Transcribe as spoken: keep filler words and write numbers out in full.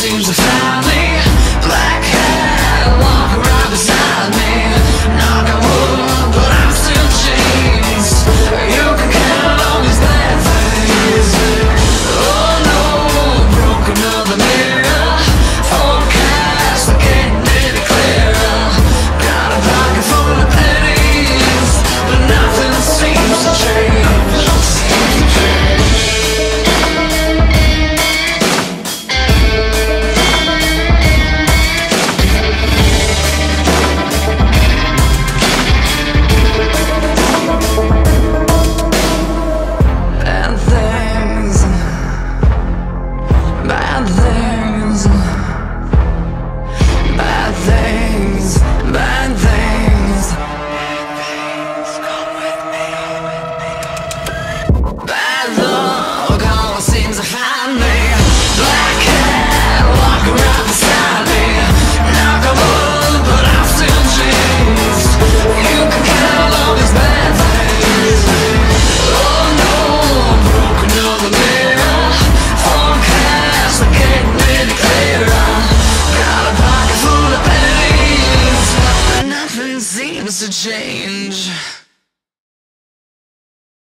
seems to find me. Black cat walking right beside me. Knock on wood, but I'm still changed. You can count on these bad things. Oh no, broke another mirror. Forecast, I can't get it clearer. Got a pocket full of pennies, but nothing seems to change. Seems to change.